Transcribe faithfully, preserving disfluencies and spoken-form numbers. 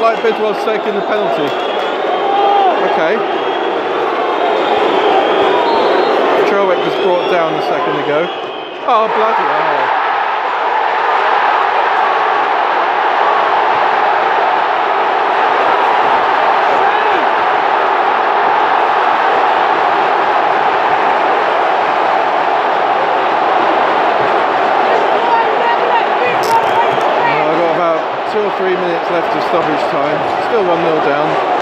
like Bidwell's taking the penalty. Okay. Trelwick was brought down a second ago. Oh, bloody hell. Two or three minutes left of stoppage time. Still one nil down.